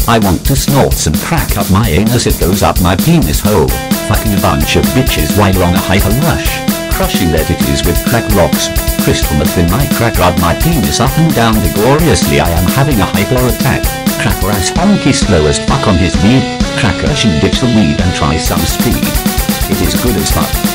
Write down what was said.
I want to snort some crack up my anus, it goes up my penis hole. Fucking a bunch of bitches while on a hyper rush. Crushing their titties with crack rocks. Crystal meth in my crack, rub my penis up and down vigorously, I am having a hyper attack. Cracker ass honky slow as fuck on his weed. Cracker should ditch the weed and try some speed. It is good as fuck.